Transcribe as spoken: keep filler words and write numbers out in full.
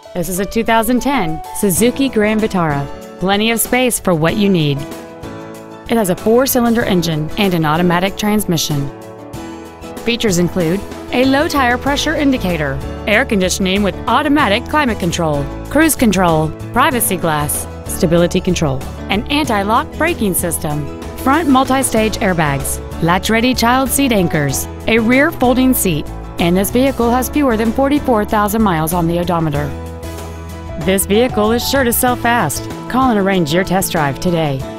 This is a two thousand ten Suzuki Grand Vitara. Plenty of space for what you need. It has a four-cylinder engine and an automatic transmission. Features include a low tire pressure indicator, air conditioning with automatic climate control, cruise control, privacy glass, stability control, an anti-lock braking system, front multi-stage airbags, latch-ready child seat anchors, a rear folding seat, and this vehicle has fewer than forty-four thousand miles on the odometer. This vehicle is sure to sell fast. Call and arrange your test drive today.